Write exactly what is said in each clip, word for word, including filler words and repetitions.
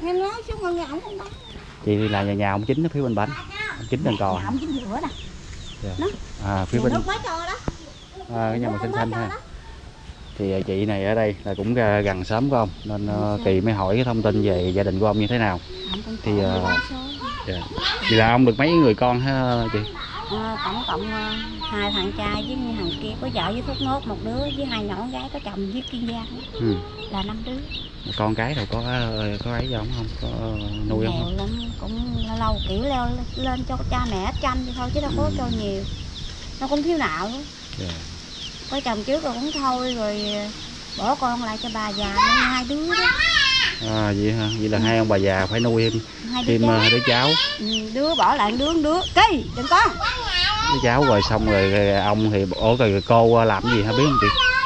Nghe nói xuống con nhà ổng không bán. Chị thì là nhà nhà ông Chính ở phía bên bánh. Ông Chính đang còn. Nhà ông Chính giữa nè. Yeah. À phía bên. Nước mới cho đó. À, cái nhà mà xanh xanh ha. Thì chị này ở đây là cũng gần xóm của ông nên uh, Kỳ mới hỏi cái thông tin về gia đình của ông như thế nào. Thì uh, yeah. Thì là ông được mấy người con ha chị? À, tổng cộng uh, hai thằng trai với thằng kia có vợ với Thốt Nốt một đứa với hai nhỏ gái có chồng với Kiên Giang. Ừ. Là năm đứa. Con cái đâu có có ấy giống không? Có nuôi không? Nghèo lắm, cũng lâu lâu kiểu leo lên cho cha mẹ chăm thì thôi chứ đâu có ừ. cho nhiều. Nó cũng thiếu nạo nữa. Yeah. Có chồng trước rồi cũng thôi rồi bỏ con lại cho bà già nuôi hai đứa đó. À vậy hả? Vậy là ừ. hai ông bà già phải nuôi thêm hai đứa, thêm cháu. đứa cháu. Ừ, đứa bỏ lại đứa đứa. Kỳ, đừng con. Đứa cháu rồi xong rồi, rồi ông thì ủa rồi cô làm gì hả biết không chị?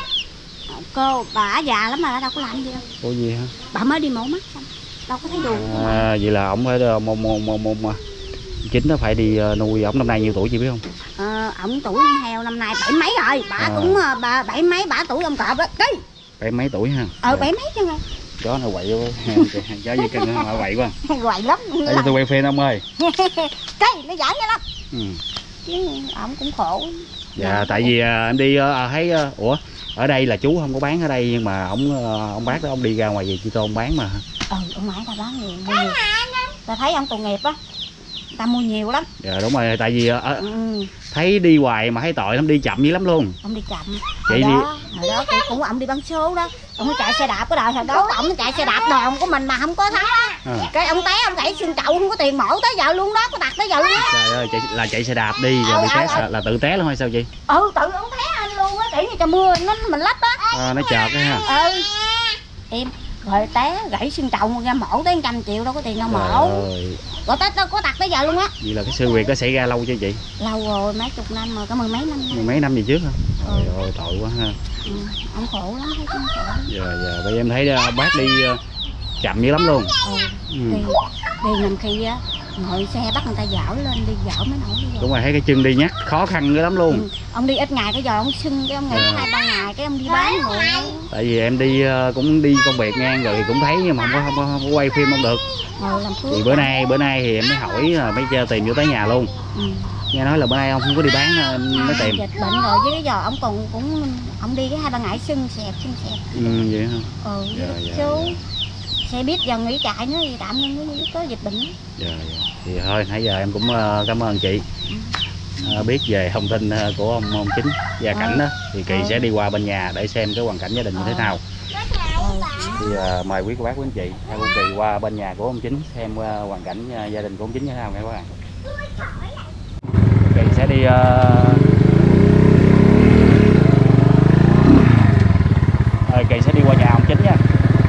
Cô bà già lắm mà đâu có làm gì đâu. Cô gì hả? Bà mới đi mổ mắt xong. Đâu có thấy đồ. À vậy là ông phải mong mong mong mong Chính nó phải đi nuôi. Ổng năm nay nhiêu tuổi chị biết không? Ờ, ổng tuổi heo năm nay bảy mấy rồi. Bà à. cũng bà bảy mấy bà tuổi ông cọp đó. Cái. Bảy mấy tuổi ha? Ờ dạ. bảy mấy chứ ngay. Chó nó quậy quá. Chó gì cưng nó quậy quá. Quậy lắm. Để cho tôi quay phim ông ơi. Cái nó giỡn vậy lắm. Ừ. Chứ ổng cũng khổ. Dạ, dạ tại vì em đi à, thấy ủa ở đây là chú không có bán ở đây nhưng mà ông ông bác đó ông đi ra ngoài về Chi Tôn bán mà. Ừ, ông mãi ta bán nhiều, mua nhiều. Ta thấy ông tội nghiệp á. Ta mua nhiều lắm. Dạ đúng rồi, tại vì ở, ừ. thấy đi hoài mà thấy tội lắm, đi chậm dữ lắm luôn. Ông đi chậm. Chị đó, đi. Hồi đó cũng ông đi bán số đó. Ông chạy xe đạp cái đời hồi đó ông chạy xe đạp đòn của mình mà không có thắng đó. À. Cái ông té ông gãy xương chậu không có tiền mổ tới giờ luôn đó, có tật tới giờ luôn đó. Trời ơi, chạy, là chạy xe đạp đi rồi ừ, bị té ừ. là tự té luôn hay sao chị? Ừ, tự ông té anh luôn á, kiểu như trời mưa nó mình lách á. À, nó chợt á ha. Ừ. Em rồi té gãy xương chậu ra mổ tới một trăm triệu đâu có tiền đâu mổ. Rồi tới có tật tới giờ luôn á. Vậy là cái sự việc đó xảy ra lâu chưa chị? Lâu rồi, mấy chục năm rồi, có mười mấy năm. Mười mấy năm gì trước hả? Ừ. Trời ơi tội quá ha. Ừ, ông khổ lắm, thấy cũng khổ. Dạ dạ, bây giờ em thấy bác đi chậm dữ lắm luôn. Ừ. Ừ. Đi đi làm khi á ngồi xe bắt người ta dảo lên đi dảo mới nổi. Đúng rồi, thấy cái chân đi nhắc khó khăn dữ lắm luôn. Ừ. Ông đi ít ngày cái giờ ông sưng cái ông nghỉ yeah. hai ba ngày cái ông đi bán rồi. Tại vì em đi cũng đi công việc ngang rồi cũng thấy nhưng mà không có không có, không có quay phim không được. Ừ, làm phước. Thì bữa nay bữa nay thì em mới hỏi mới chơi tìm vô tới nhà luôn. Ừ. Nghe nói là bữa nay ông không có đi bán mới tìm. Dịch bệnh rồi với cái giờ ông còn cũng ông đi cái hai ba ngày sưng sẹt sưng sẹt. Ừ vậy hả? Ừ dạ, dạ, chú. Dạ. Xe biết giờ nghỉ chạy nữa thì tạm nên mới có dịch bệnh. Dạ, dạ. Thì thôi nãy giờ em cũng cảm ơn chị. Ừ. À, biết về thông tin của ông ông Chính gia cảnh ừ. đó thì Kỳ ừ. sẽ đi qua bên nhà để xem cái hoàn cảnh gia đình như thế nào. Ừ. Thì uh, mời quý cô bác quý anh chị theo Kỳ qua bên nhà của ông Chính xem uh, hoàn cảnh uh, gia đình của ông Chính như thế nào nghe các bạn. Kỳ sẽ đi uh... Rồi, Kỳ sẽ đi qua nhà ông Chính nha.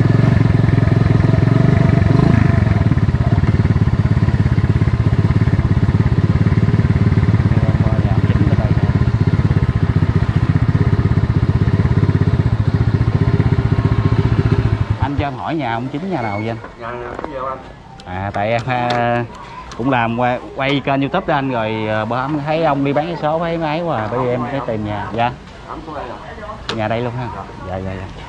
Cho em hỏi nhà ông Chính nhà nào vậy anh? Nhà nào anh? À tại em à, cũng làm quay, quay kênh YouTube đó anh rồi bữa hôm thấy ông đi bán cái số thấy máy quá bởi vì em phải tìm nhà. Dạ. Nhà đây luôn ha. Dạ dạ dạ.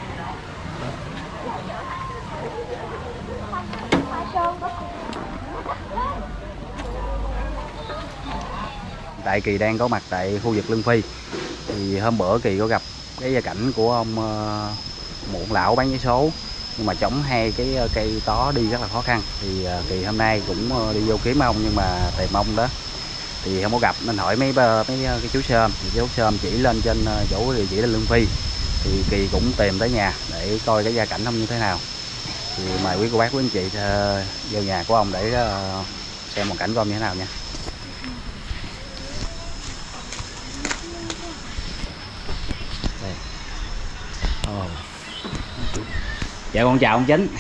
Tại Kỳ đang có mặt tại khu vực Lương Phi. Thì hôm bữa Kỳ có gặp cái gia cảnh của ông uh, muộn lão bán vé số nhưng mà chống hai cái cây tó đi rất là khó khăn. Thì uh, Kỳ hôm nay cũng uh, đi vô kiếm ông nhưng mà tìm ông đó thì không có gặp nên hỏi mấy mấy cái chú Sơm thì chú Sơm chỉ lên trên uh, chỗ địa chỉ là Lương Phi thì Kỳ cũng tìm tới nhà để coi cái gia cảnh ông như thế nào. Thì mời quý cô bác quý anh chị uh, vô nhà của ông để uh, xem hoàn cảnh của ông như thế nào nha. Đây. Oh. Dạ con chào ông Chính.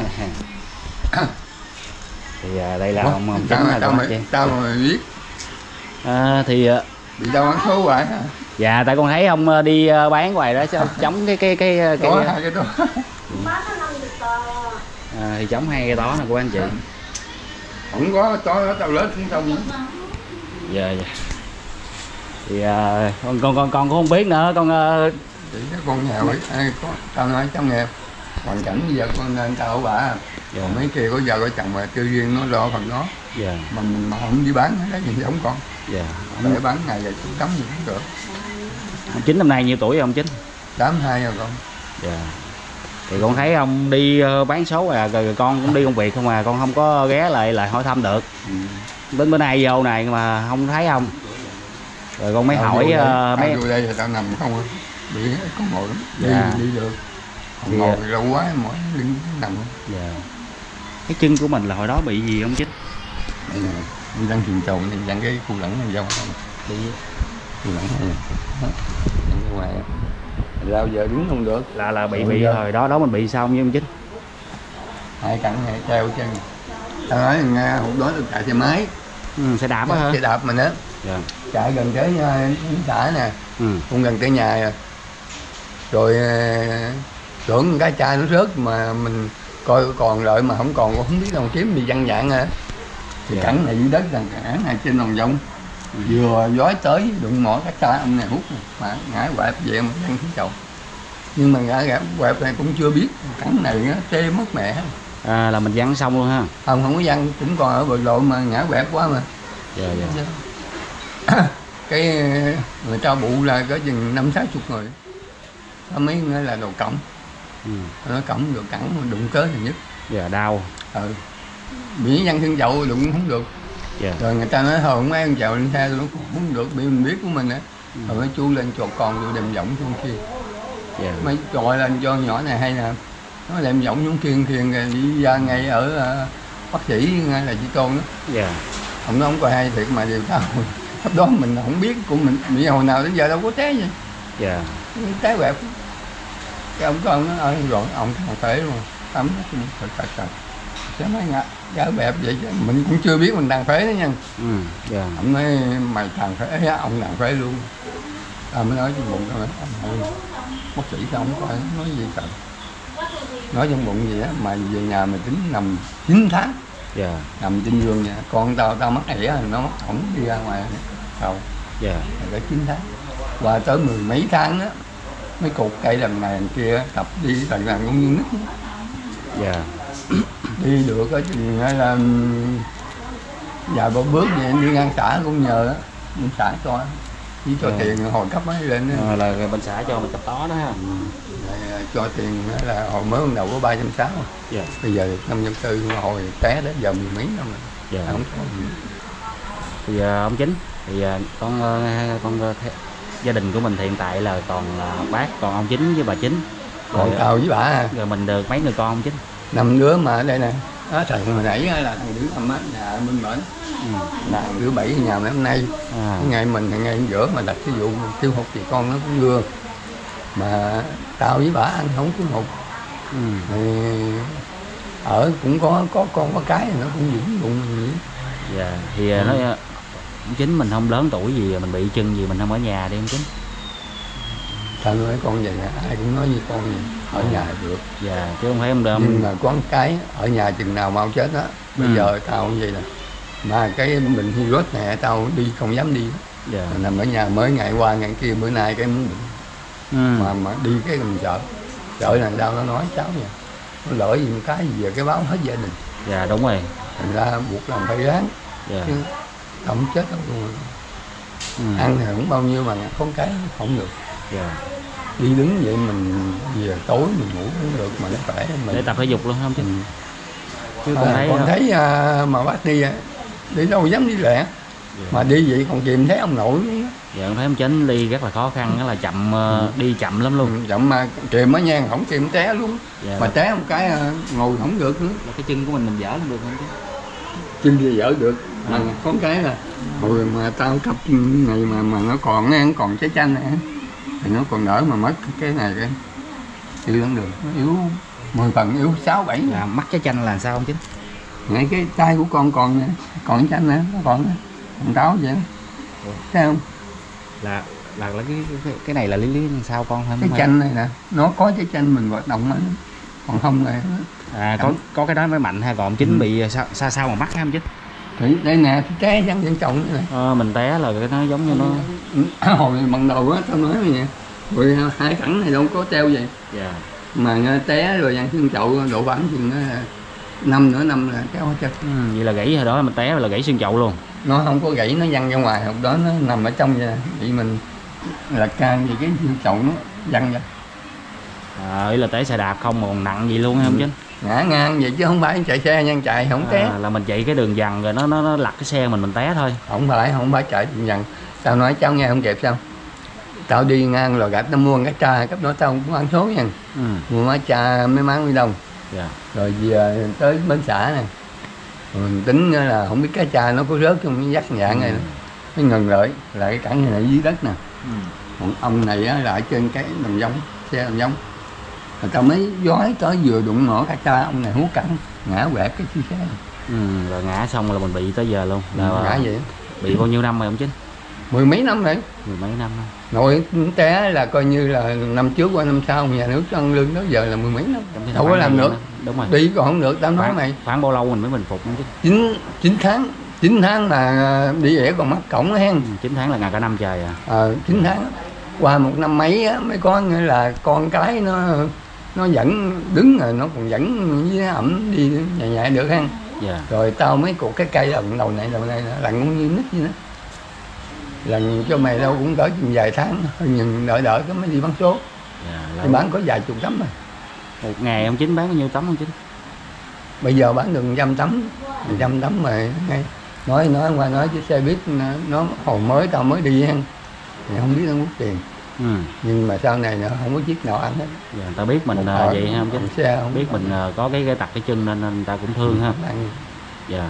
Thì à, đây là Ủa, ông, ông Chính là tao mày, tao mà biết à, thì bị đâu bán số hoài hả? Dạ tại con thấy ông đi bán hoài đó chống cái cái cái cái, cái, cái, cái đó. À, thì chống hai cái đó nè của anh chị. Không có tối tao lớn cũng không. Dạ dạ. Thì à, con con con con cũng không biết nữa con. Uh... Chỉ con nghèo ấy, ai có tao nói cháu nghèo. hoàn cảnh bây giờ con nên tao bà, dạ. Còn mấy kia có vợ có chồng mà chơi riêng nó lo phần đó, dạ. Mà mình mà không đi bán cái gì giống con, dạ. để bán ngày rồi cũng cấm gì cũng được. Ông Chính năm nay nhiêu tuổi ông Chính? Tám hai rồi con. Dạ. Thì con thấy ông đi bán số à, rồi con cũng đi công việc không à, con không có ghé lại lại hỏi thăm được. Ừ. Đến bữa nay vô này mà không thấy ông. Rồi con mới tao hỏi đây, uh, mấy vô đây thì tao nằm không á, bị có ngồi lắm, đi, dạ. đi được. Thì... ngồi lâu quá mỏi lưng nằm. Dạ. Cái chân của mình là hồi đó bị gì không Chính? Đây nè, đi đang truyền trồn thì dặn cái khu lẫn này dâu đi khu lẫn này dặn ngoài ra giờ đứng không được, Là là bị ừ, bị giờ. Hồi đó đó mình bị sao không Chính? Hai cẳng này treo chân. Tao nói nghe hồi đó tôi chạy xe máy, Ừ, xe đạp á hả? xe đạp mình á, Dạ. chạy gần tới uh, xã nè, Ừ. cũng gần tới nhà rồi, rồi uh, tưởng cái chai nó rớt mà mình coi còn lợi mà không còn, không biết đâu kiếm bị văng dạng hả, thì dạ. Cẳng này dưới đất là cẳng này trên đồng vông, ừ. Vừa giói tới đụng mỏ cái chai ông này hút mà ngã quẹp về mà văng xuống chậu, nhưng mà ngã quẹp này cũng chưa biết cẳng này nó tê mất mẹ. À, là mình văng xong luôn ha? Không, không có văng, cũng còn ở bờ lộ mà ngã quẹp quá mà. Dạ, dạ. Cái người ta bụ là có chừng năm sáu chục người, có mấy người là đầu cổng, Ừ. nó cổng được cẳng đụng cớ thì nhất. Dạ, đau. Ừ. Bị văng thân dậu đụng không được. Dạ. Rồi người ta nói thôi mấy con chậu lên xe nó cũng không được, bị mình biết của mình á. Ừ. Rồi mấy chú lên chọt con vô đệm giọng xuống kia. Dạ. Mấy trọi lên cho nhỏ này hay nè, nó đệm giọng xuống kiên kiên rồi đi ra ngay ở uh, bác sĩ ngay là chị Tôn đó. Dạ. Ông nó không có hay thiệt mà điều tao lúc đó mình không biết của mình bị hồi nào đến giờ đâu có té vậy. Dạ. Té quẹp. Cái ông con nó ơi rồi ông thằng phế luôn, tắm nó cũng thật thật thật. Sẽ nói ngã gã bẹp vậy chứ mình cũng chưa biết mình đang phế đó nha. Ừ. Dạ. Ông nói mày thằng phế á, ông đang phế luôn. À, mới nói trong bụng thôi, ông ơi, bác sĩ sao không coi nói gì trời. Nói trong bụng gì á mà về nhà mày tính nằm chín tháng. Dạ. Nằm trên giường nha, con tao tao mắc ỉa nó mắc ổng đi ra ngoài đâu. Dạ. Rồi chín tháng. Qua tới mười mấy tháng á mấy cục cây đằng này đằng kia tập đi lần lần cũng như nít. Dạ. Đi được á thì là vài ba bước vậy đi ngang xã cũng nhờ á, bên xã cho chỉ cho à. tiền hồi cấp mới lên á. À, là bên xã cho mình cặp tó đó ha. Rồi, cho tiền là hồi mới ban đầu có ba trăm sáu, Dạ. bây giờ năm trăm tư hồi té đến giờ mười mấy năm rồi. Dạ. Không có gì. Thì uh, ông Chính thì uh, con uh, con uh, gia đình của mình hiện tại là còn uh, bác, còn ông Chính với bà Chính, Còn rồi, tao với bà à. rồi mình được mấy người con ông Chính? Năm đứa mà ở đây nè, đó thằng hồi nãy là thằng đứa năm á nhà bên bển, Ừ. là thằng đứa bảy nhà mấy hôm nay. À. Ngày mình ngày ngày giữa mà đặt cái vụ tiêu hụt thì con nó cũng vừa mà tao với bà ăn không có hụt. Ừ. Thì ở cũng có có con có cái nó cũng vững bụng vậy. Dạ. Thì ừ. nói ông Chính mình không lớn tuổi gì, mình bị chân gì mình không ở nhà đi ông Chính? Tao nói con vậy nè, ai cũng nói như con vậy, ở à. nhà được. Dạ, chứ không phải ông đơm. Nhưng mà có một cái ở nhà chừng nào mau chết á, bây ừ. giờ tao cũng vậy nè. Mà cái bệnh virus này tao đi không dám đi. Dạ. Nằm ở nhà mới ngày qua ngày kia bữa nay cái muốn bệnh. Ừ. Mà mà đi cái mình chợ. Chợ là đâu nó nói cháu nha. Nó lỡ gì một cái gì về cái báo hết gia đình. Dạ đúng rồi. Thành ra buộc làm phải ráng. Dạ. Chứ không chết đâu luôn. Ừ. Ăn thì không bao nhiêu mà con cái không được. Dạ. Đi đứng vậy mình về tối mình ngủ cũng được mà nó khỏe mình. Để tập thể dục luôn không chứ? Ừ. Chứ À, con thấy còn thấy à, mà bác đi đi đâu dám đi lẹ. Dạ. Mà đi vậy còn kìm thấy ông nội. Dạ con thấy ông Chính đi rất là khó khăn, rất là chậm, ừ. đi chậm lắm luôn. Ừ, chậm mà kìm ở nha, không kìm té luôn. Dạ. Mà té một cái ngồi không được nữa. Là cái chân của mình mình dở không được không chứ? Chân thì dở được. Mà à. có cái là hồi mà tao cấp ngày mà mà nó còn nó còn trái chanh này thì nó còn đỡ, mà mất cái này cái chưa đến được, nó yếu mười phần, yếu sáu bảy. Là mắc trái chanh là sao ông Chính? Ngay cái tay của con còn còn chanh nữa, nó còn còn táo vậy đó. Thấy không? Là là, là cái, cái cái này là lý lý sao con không? Cái chanh này nè, nó có trái chanh mình hoạt động nó, còn không này. À có có cái đó mới mạnh ha, còn ông Chính ừ. bị sao sao sao mà mắc hả ông Chính? Thì đây nè, té răng vẫn trọng nữa này. Ờ, mình té là cái nó giống như nó hồi bằng đầu á tao nói vậy, rồi hai cẳng này đâu có treo vậy. Dạ. mà nó té rồi ăn xương chậu độ khoảng chừng năm nửa năm là kéo hết trơn. Ừ, vậy là gãy hồi đó mình té là gãy xương chậu luôn. Nó không có gãy, nó văng ra ngoài, hồi đó nó nằm ở trong vậy, vậy mình là can vì cái xương chậu nó văng ra. À, ý là té xe đạp không mà còn nặng gì luôn hay không Ừ. Chính? Ngã ngang vậy chứ không phải chạy xe nhân chạy không té. À, là mình chạy cái đường dằn rồi nó nó, nó lật cái xe mình mình té thôi. Không phải không phải chạy đường dằn. Tao nói cháu nghe không kịp sao? Tao đi ngang rồi gặp tao mua cái trà, cấp đó tao cũng ăn số nha. Ừ. Mua cái trà mấy máng đi đông. Dạ. Rồi về tới bến xã này. Mình tính là không biết cái trà nó có rớt trong cái dắt dạng này. Ừ. Nó ngừng lại, là cái cẳng này dưới đất nè. Ừ. Còn ông này á, là ở trên cái đồng giống, xe đồng giống. Rồi tao mới dói tới vừa đụng ngõ cái cha ông này hút cẳng, ngã quẹt cái chiếc xe. Ừ, rồi ngã xong là mình bị tới giờ luôn. Là Ngã vậy. Bị bao nhiêu năm rồi ông Chính? Mười mấy năm rồi. Mười mấy năm rồi. Nội té là coi như là năm trước qua năm sau nhà nước cho ăn lương đó, giờ là mười mấy năm. Đâu có làm được. Đúng rồi. Đi còn không được, tao nói khoảng, mày. Khoảng bao lâu mình mới bình phục chứ? Chín chín tháng, chín tháng mà đi ẻ còn mắc cổng hen. Ừ, chín tháng là ngày cả năm trời à. Ờ, chín tháng. Qua một năm mấy á mới có nghĩa là con cái nó nó vẫn đứng rồi, nó còn vẫn với ẩm đi nhẹ nhẹ được ha. Dạ. Rồi tao mới cột cái cây lần đầu này đầu này là cũng như nít vậy đó. Lần cho mày đâu cũng cỡ chừng vài tháng, nhưng đợi đợi cái mới đi bán số. Dạ, Thì bán có vài chục tấm rồi. Một ngày ông Chính bán bao nhiêu tấm ông Chính? Bây giờ bán được trăm tấm, trăm tấm mà ngay nói nói qua nói chứ xe buýt nó, nó hồi mới tao mới đi ăn, thì không biết nó mất tiền. Ừ. Nhưng mà sau này nó không có chiếc nào ăn hết. Dạ, người ta biết mình uh, vậy ha ông Chính? Xe không biết mình uh, có cái cái tật cái chân nên, nên người ta cũng thương ha. Ăn. Dạ.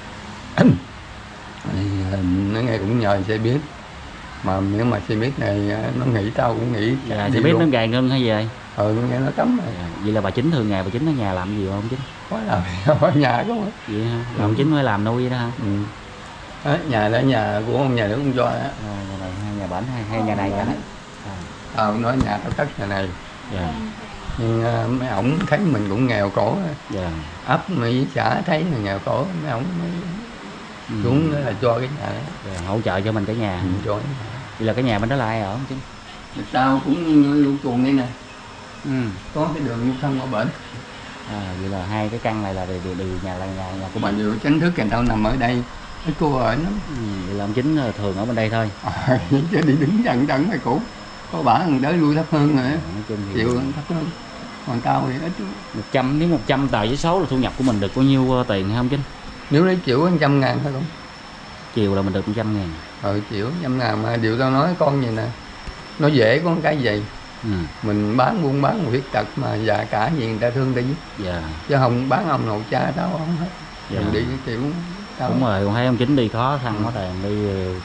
Thì, nó nghe cũng nhờ xe buýt, mà nếu mà xe buýt này nó nghỉ tao cũng nghỉ. Dạ, xe buýt nó gài ngưng hay gì vậy? Ừ, nó nghe nó cấm rồi. Dạ. Vậy là bà Chính thường ngày bà Chính ở nhà làm gì không Chính? Có làm ở nhà không á. Vậy ha, là ông Chính mới làm nuôi vậy đó ha. Ừ. Đó, nhà đó nhà của ông nhà nước cũng cho đó. À, nhà này hai nhà bển hay, hay nhà này vậy đó. À. Ờ, nói nhà tao cất nhà này. Dạ. Nhưng uh, mấy ổng thấy mình cũng nghèo khổ. Dạ. Ấp mấy xã thấy là nghèo khổ, mấy ổng mới Ừ. xuống là cho cái nhà đó. Dạ, hỗ trợ cho mình cái nhà. Ừ, cho. Vậy là cái nhà bên đó là ai ở không Chính? Tao cũng lưu chuồng đây nè. Ừ. Có cái đường lưu thông ở bển. À, vậy là hai cái căn này là đều, đều, đều nhà là nhà, nhà của Mà mình. điều tránh thức kèm tao nằm ở đây. Cái cô ở nó. Ừ, vậy là ông Chính thường ở bên đây thôi. À, chứ đi đứng dần dần phải cũ. Có bả thằng tới lui thấp hơn rồi. Dạ, nói chung thì Chịu thấp hơn. Còn tao thì ít. một trăm nếu một trăm tờ giấy số là thu nhập của mình được bao nhiêu uh, tiền hay không Chính? Nếu lấy chịu một trăm ngàn thôi không? Chiều là mình được một trăm ngàn. Ừ, chịu một trăm ngàn mà điều tao nói con gì nè. Nó dễ có cái gì. Ừ. Mình bán buôn bán một khuyết tật mà già cả gì người ta thương ta giúp. Dạ. Chứ không bán ông nội cha tao không hết. Dạ. Đừng đi cái kiểu tao. Đúng rồi, còn thấy ông Chính đi khó khăn quá đàn đi.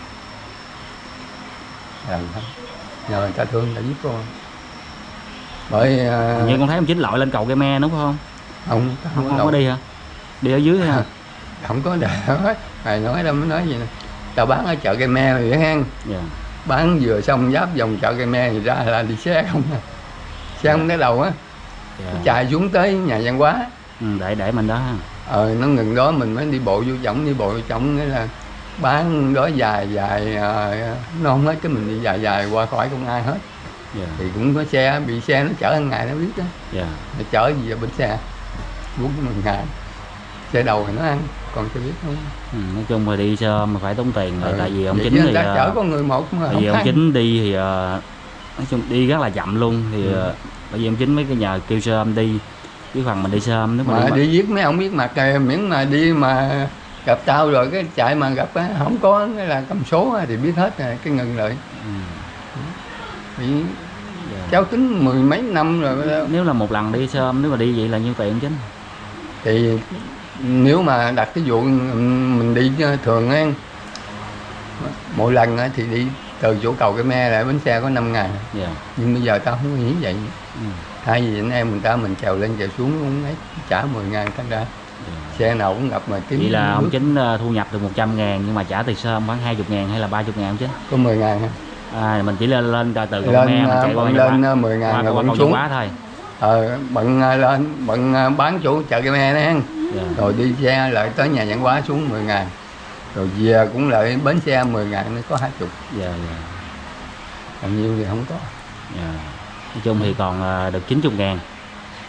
Ừ, không. Nhờ người ta thương ta giúp con. Bởi uh... Nhưng con thấy ông Chính lội lên cầu Cây Me đúng không? Không, Không, không, không có có đi hả? Đi ở dưới ha. Không có để hết. Mày nói đâu mới nói gì nè. Tao bán ở chợ Cây Me rồi hang. Dạ. Bán vừa xong giáp vòng chợ Cây Me thì ra là đi xe không à. Xe không tới đầu á. Dạ. Chạy xuống tới nhà văn hóa. Ừ, để để mình đó ha. Ờ, nó ngừng đó mình mới đi bộ vô trọng, đi bộ vô trọng nghĩa là bán đó dài dài uh, nó không hết, cái mình đi dài dài qua khỏi không ai hết. Dạ. Thì cũng có xe, bị xe nó chở hàng ngày nó biết đó. Dạ. Nó chở gì vào bên xe bốn mươi ngày, xe đầu thì nó ăn, còn chưa biết không. Ừ, nói chung là đi sơ mà phải tốn tiền rồi. Ừ. Tại vì ông Vậy Chính thì chở có người một mà tại vì không ông ăn. Chính đi thì uh, nói chung đi rất là chậm luôn thì Ừ. uh, bởi vì ông Chính mấy cái nhờ kêu sơ âm đi, cái phần mình đi sơ âm nếu mà, Mà đi, đi viết mấy ông biết mặt kìa, miễn mà đi mà gặp tao rồi cái chạy mà gặp á, không có cái là cầm số thì biết hết rồi, cái ngừng lại. Ừ. Thì Dạ. cháu tính mười mấy năm rồi đó. Nếu là một lần đi sơ âm nếu mà đi vậy là nhiêu tiền Chính? Thì nếu mà đặt cái vụ mình đi thường á, mỗi lần thì đi từ chỗ cầu Cây Me lại bến xe có năm ngàn. Dạ. Nhưng bây giờ tao không nghĩ vậy. Ừ. Thay vì anh em người ta mình trèo lên trèo xuống cũng ấy, trả mười ngàn thành ra. Dạ. Xe nào cũng gặp mà kiếm. Vậy là ông nước. Chính uh, thu nhập được một trăm ngàn nhưng mà trả tiền sơ âm khoảng hai mươi ngàn hay là ba mươi ngàn ông Chính? Có mười ngàn ha. À, mình chỉ lên lên từ từ cầu Lên, Me mình chạy qua bận Văn lên Hóa. mười ngàn qua, rồi qua bận cầu xuống. Văn Hóa thôi. Ờ, bận lên, bận bán chỗ chợ Cây Me đó ha. Dạ. Rồi đi xe lại tới nhà văn hóa xuống mười ngàn. Rồi về cũng lại bến xe mười ngàn nó có hai mươi. Dạ, dạ. Còn nhiêu thì không có. Dạ. Nói chung thì còn uh, được chín mươi ngàn.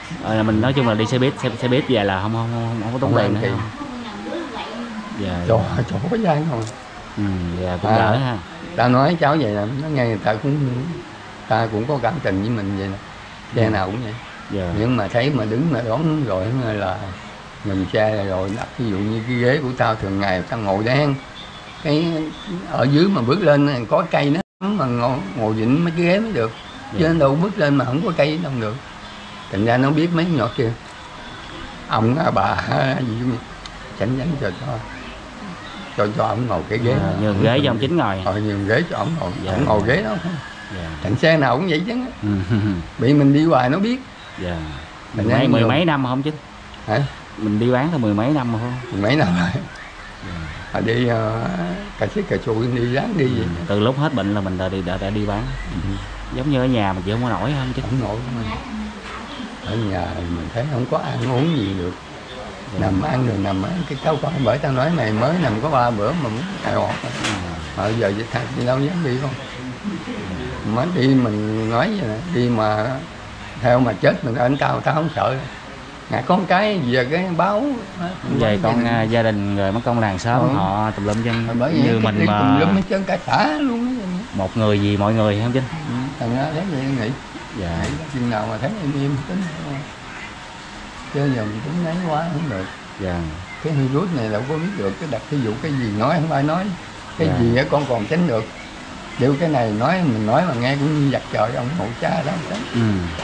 À, mình nói chung là đi xe buýt xe, xe buýt về là không không không, không có tốn tiền nữa không? Dạ. Chỗ chỗ có gian không? Ừ, dạ cũng à, đỡ ha. Ta nói cháu vậy nè, nó nghe người ta cũng ta cũng có cảm tình với mình vậy nè, xe nào cũng vậy. Dạ. Nhưng mà thấy mà đứng mà đón rồi là ngừng xe rồi đặt ví dụ như cái ghế của tao thường ngày tao ngồi đen, cái ở dưới mà bước lên có cây nó mà ngồi, ngồi vịnh mấy cái ghế mới được. Dạ. Chứ đâu bước lên mà không có cây đâu được. Thành ra nó biết mấy nhỏ kia ông bà gì cũng chảnh chảnh cho cho cho cho ông ngồi cái ghế. À, nhường ghế cho ông Chính ngồi. Ờ, nhường ghế cho ông ngồi. Dạ. Ông ngồi ghế đó. Dạ. Thành xe nào cũng vậy chứ. Bị mình đi hoài nó biết. Dạ. Mười mấy, mười mấy năm không chứ? Hả? Mình đi bán tới mười mấy năm rồi không? Mười mấy năm rồi. Dạ. Đi uh, cà xích cà chua đi ráng đi vậy. Từ lúc hết bệnh là mình đã đi đã, đã đi bán. Ừ. Giống như ở nhà mình chịu không có nổi không chứ? Không nổi. Ở nhà mình thấy không có ăn uống gì được. Dạ. Nằm ăn rồi nằm ăn cái cháu con bởi tao nói mày mới nằm có ba bữa mà muốn cài ọt. Mà bây giờ vậy thật đi đâu dám đi không? Mới đi mình nói vậy nè, đi mà theo mà chết mình anh tao tao không sợ. Ngại con cái về cái báo về con uh, gia đình rồi mất công làng xóm ừ. họ tùm lum chân như mình mà tùm lum hết trơn cả xã luôn đó. Một người gì mọi người không Chính? Ừ, thành ra thấy vậy nghĩ. Dạ. Nghĩ chừng nào mà thấy em im tính chứ giờ mình cũng nấy quá không được. Dạ. Cái virus này đâu có biết được cái đặt ví dụ cái gì nói không ai nói cái dạ. gì á con còn tránh được. Điều cái này nói mình nói mà nghe cũng như giặt trời ông hộ cha đó tránh. Ừ.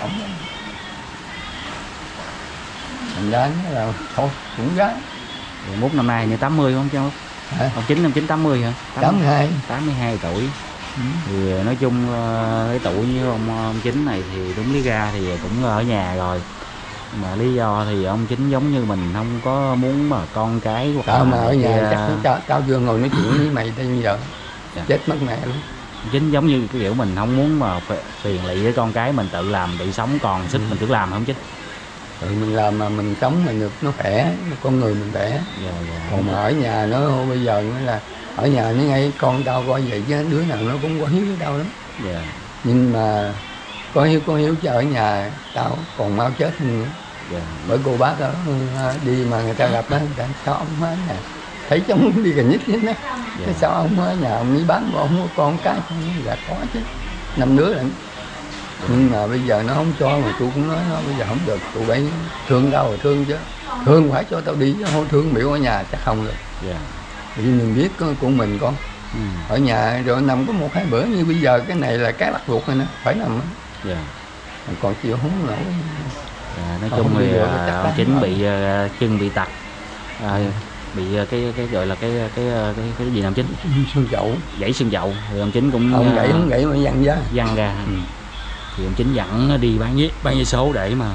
Thành ra là thôi cũng gái. Mốt năm nay như tám mươi không chứ? Hả? Ông Chính năm chín tám mươi hả? tám mươi hai. tám mươi hai tuổi. Ừ. Thì nói chung cái tuổi như ông, ông Chính này thì đúng lý ra thì cũng ở nhà rồi. Mà lý do thì ông Chính giống như mình không có muốn mà con cái hoặc tao mà ở nhà kia... chắc tao, tao chưa ngồi nói chuyện với mày bây giờ. Dạ. Chết mất mẹ luôn. Chính giống như cái kiểu mình không muốn mà phiền lụy với con cái mình tự làm tự sống còn sức ừ. mình cứ làm không chứ. Ừ, mình làm mà mình sống mình được nó khỏe, con người mình khỏe. Dạ, dạ. Còn mà ở nhà nó bây giờ nó là ở nhà nó ngay con tao coi vậy chứ đứa nào nó cũng có hiếu với tao lắm. Dạ. Nhưng mà có hiếu có hiếu chứ ở nhà tao còn mau chết hơn nữa. Dạ. Bởi cô bác đó đi mà người ta gặp đó, người ta sao ông ở nhà thấy cháu đi gần nhất hết đó. Dạ. Cái sao ông ở nhà ông đi bán ông có con cái là có chứ năm đứa lận. Nhưng mà bây giờ nó không cho mà tôi cũng nói nó bây giờ không được, tụi bay thương tao rồi thương chứ thương phải cho tao đi chứ không thương biểu ở nhà chắc không được. Yeah. Vì mình biết của mình con ừ. ở nhà rồi nằm có một hai bữa như bây giờ cái này là cái bắt buộc rồi nè phải nằm á. Yeah. Còn chịu không nổi. Yeah, nói chung thì ông Chính bị uh, chân bị tật uh, bị cái cái gọi là cái cái cái cái, cái gì nào Chính? Xương chậu. Gãy xương chậu thì ông Chính cũng không uh, gãy không gãy mà văng ra. Văng ra. Ừ. Thì ông Chính dẫn đi bán vé bán vé số để mà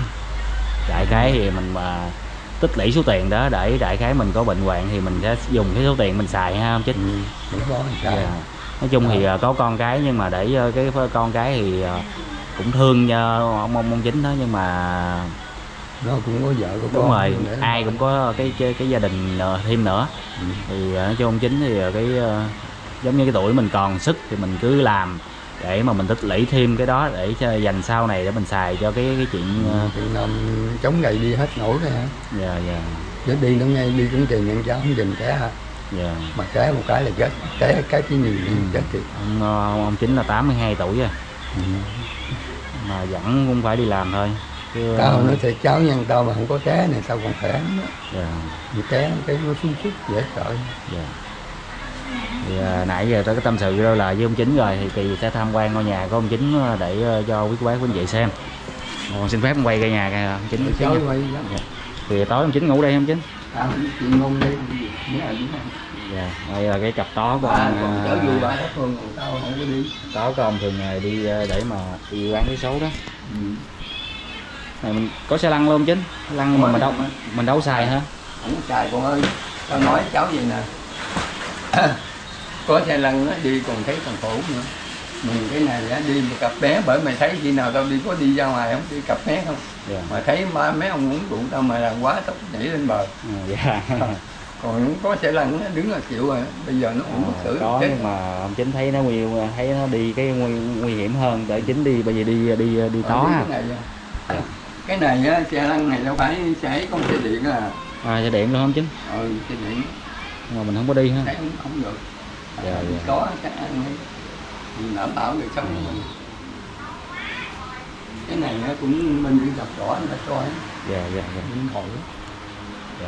đại khái thì mình mà tích lũy số tiền đó để đại khái mình có bệnh hoạn thì mình sẽ dùng cái số tiền mình xài ha ông Chính. Ừ, yeah. Nói chung thì có con cái nhưng mà để cái con cái thì cũng thương ông ông, ông Chính đó nhưng mà nó cũng có vợ có đúng con rồi ai cũng có cái cái, cái gia đình thêm nữa. Ừ. Thì nói chung ông Chính thì cái giống như cái tuổi mình còn sức thì mình cứ làm để mà mình tích lũy thêm cái đó để cho dành sau này để mình xài cho cái cái chuyện uh... chống gậy đi hết nổi rồi hả? Dạ dạ. Chứ đi nó ngay đi cũng tiền nhân cháu không dừng té hả? Dạ. Mà té một cái là chết, té cái cái nhiều ừ. chết thiệt. Ông, ông Chính là tám mươi hai tuổi rồi. Ừ. Mà vẫn cũng phải đi làm thôi. Chứ... Tao nói thiệt cháu nhân tao mà không có té này tao còn khỏe lắm đó. Dạ. Vì té cái nó xuống sức dễ sợ. Dạ. Thì à, nãy giờ tới cái tâm sự đó là với ông Chính rồi thì Kỳ sẽ tham quan ngôi nhà của ông Chính để cho quý cô bác quý anh chị xem. Còn xin phép quay cái nhà kìa ông Chính. Dạ. Thì tối ông Chính ngủ đây không Chính? À, chị ngủ đây. Dạ, đây là cái cặp tó của à, ông. Chở vui ba phương còn tao không có đi. Tó của ông thường ngày đi để mà đi bán vé số đó. Ừ. Này mình có xe lăn luôn Chính. Lăn mà mình đâu mình đâu xài hả? Không xài con ơi. Tao nói cháu gì nè. Có xe lăn nó đi còn thấy còn khổ nữa. Mình cái này á đi một cặp bé bởi mày thấy khi nào tao đi có đi ra ngoài không đi cặp bé không? Yeah. Mà thấy ba mấy ông uống rượu tao mà làm quá tao nhảy lên bờ. Yeah. Còn có xe lăn nó đứng là chịu rồi bây giờ nó cũng bất tử. Có chết. Nhưng mà ông Chính thấy nó nguy thấy nó đi cái nguy, nguy hiểm hơn để Chính đi bây giờ đi đi đi tó ha. Cái, này, yeah. cái này á, xe lăn này đâu phải xe con xe điện à. À, xe điện luôn không chính? Ừ, xe điện. Nhưng mà mình không có đi ha. Thấy không, không được. Dạ, À, dạ. có cái ăn ấy. Mình đảm bảo đời sống của mình. Cái này nó cũng mình đi gặp rõ người ta cho ấy. Dạ, dạ, dạ. Mình hỏi. Dạ.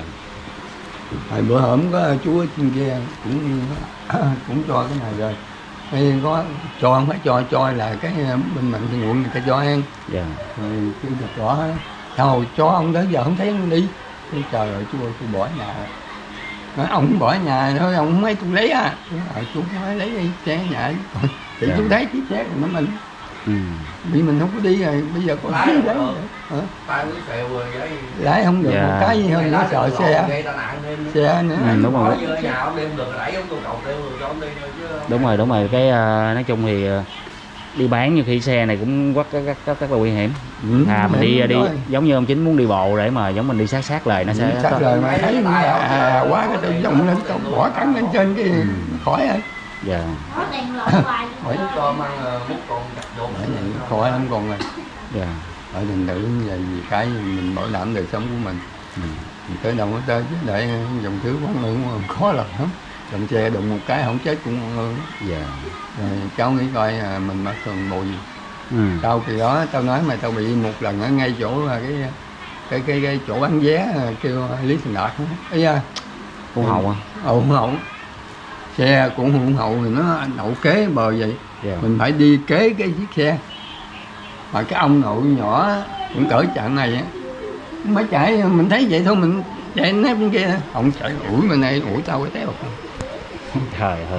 Hồi bữa hổm có chú ở trên kia cũng cũng cho cái này rồi. Hay có cho không phải cho cho là cái bên mạnh thường quân người ta cho ăn. Dạ. Rồi chưa gặp rõ sao cho ông tới giờ không thấy ông đi. Cái trời ơi chú ơi tôi bỏ nhà. Nói ông bỏ nhà thôi ông không mấy tôi lấy à. Rồi chú nói lấy đi xe nhà. Thì Dạ. chú thấy chiếc xe của nó mình. Ừ. Vì mình không có đi rồi bây giờ có lái lấy được đấy. hả? Hả? Tay với xèo rồi vậy. Lái không được Dạ. một cái gì hơn nó sợ xe Gây tai nạn thêm. xe nữa. Ừ, đúng rồi. Ở dưới nhà ông đem được đẩy ông tôi cầu tiêu rồi cho ông đi thôi chứ. Đúng rồi, đúng rồi. Cái uh, nói chung thì uh, đi bán nhiều khi xe này cũng rất rất rất, rất, rất là nguy hiểm. Ừ, À mình đi đi rồi. giống như ông Chính muốn đi bộ để mà giống mình đi sát sát lời nó sẽ Chắc có... lời mà thấy à, à, quá cái tôi dùng lên tôi bỏ cắn lên trên cái Ừ. khỏi rồi. Dạ. Có đèn lộn hoài. Khỏi Cho mang múc con đặt vô. khỏi vậy, khỏi không còn rồi. Dạ. Ở thành thử về vì cái mình bảo đảm đời sống của mình. Ừ. Mình tới đâu có tới chứ để dòng thứ quán lượng khó lắm lắm. Dòng xe đụng một cái không chết cũng ngon hơn. Dạ. Rồi cháu nghĩ coi à, mình mặc thường bùi. Ừ. Sau kỳ đó tao nói mày tao bị một lần ở ngay chỗ là cái cái cái, cái chỗ bán vé kêu Lý Thành Đạt ấy da. Cũng hậu á. Ồ hậu. Xe cũng hùng hậu thì nó đậu kế bờ vậy. Dạ. Mình phải đi kế cái chiếc xe. Mà cái ông nội nhỏ cũng cỡ chặng này á. Mới chạy mình thấy vậy thôi mình chạy nép bên kia. Ông chạy ủi bên này ủi tao cái téo. Trời ơi.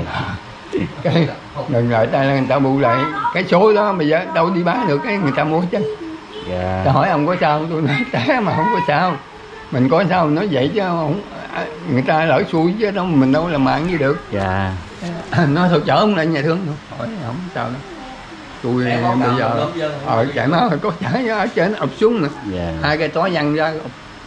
Cái đừng lại tay người ta bù lại cái số đó bây giờ đâu đi bán được cái người ta mua chứ. Dạ. Ta hỏi ông có sao không? Tôi nói té mà không có sao. Mình có sao nói vậy chứ không người ta lỡ xui chứ đâu mình đâu làm mạng gì được. Dạ. Nói thôi chở ông lên nhà thương thôi. Hỏi không sao đâu. Tôi bây giờ ở chạy máu có chở ở trên ập xuống nữa. Dạ. Hai cái tó văng ra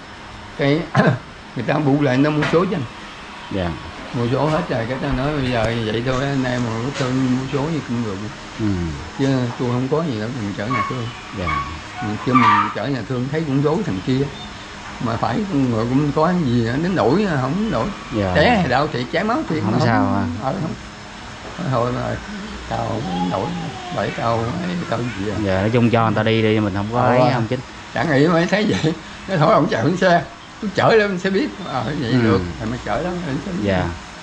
cái người ta bù lại nó mua số cho anh. Dạ. Mua số hết rồi cái ta nói bây giờ vậy thôi anh em mà có thương mua số gì cũng được. Ừ. Chứ tôi không có gì đâu mình chở nhà thương. Dạ. Chứ mình chở nhà thương thấy cũng rối thằng kia mà phải con người cũng có gì đến nổi không nổi. Dạ. Té hay đau thì chảy máu thì Không sao à. Ờ, không. Thôi mà tao không nổi bởi tao tao gì à. Dạ, nói chung cho người ta đi đi mình không có Ờ. ấy không Chính. Chẳng nghĩ mới thấy vậy cái thôi ông chạy lên xe tôi chở lên xe biết à, vậy Ừ. được thì mới chở đó lên xe. Dạ.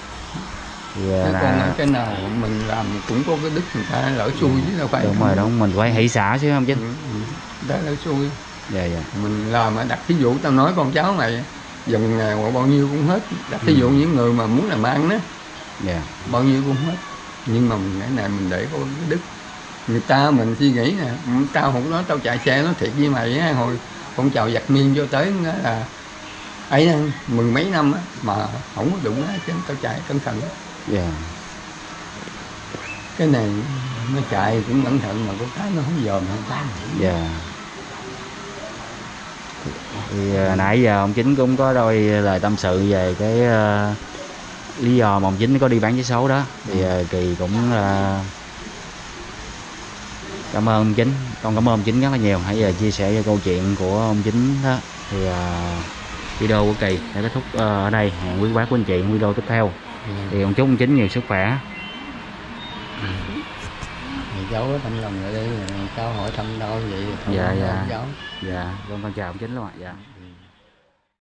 Dạ Cái là... con cái nào mình làm cũng có cái đức người ta lỡ xui chứ đâu phải Đúng rồi, đúng mình phải hỷ xả chứ không Chính. Ừ, ừ. Đó lỡ xui Dạ dạ. mình làm đặt thí dụ tao nói con cháu mày dần ngày hoặc bao nhiêu cũng hết đặt thí dụ những người mà muốn làm ăn đó Dạ. bao nhiêu cũng hết nhưng mà mình cái này mình để có cái đức người ta mình suy nghĩ nè tao không nói tao chạy xe nó thiệt với mày á hồi con chào giặt miên vô tới là ấy mười mấy năm á mà không có đụng á chứ tao chạy cẩn thận. Dạ. Cái này nó chạy cũng cẩn thận mà có cái nó không dòm không cái. Dạ. Thì uh, nãy giờ ông Chính cũng có đôi lời tâm sự về cái uh, lý do mà ông Chính có đi bán vé số đó. Thì uh, Kỳ cũng uh, cảm ơn ông Chính, con cảm ơn ông Chính rất là nhiều. Hãy giờ chia sẻ về câu chuyện của ông Chính đó. Thì uh, video của Kỳ sẽ kết thúc uh, ở đây. Hẹn quý bác quý anh chị video tiếp theo. Ừ. Thì ông chúc ông Chính nhiều sức khỏe. Thì cháu có tâm lòng ở đây cháu hỏi thăm đâu vậy. Dạ dạ. Cháu. Dạ, con con chào ông Chính luôn ạ. Dạ.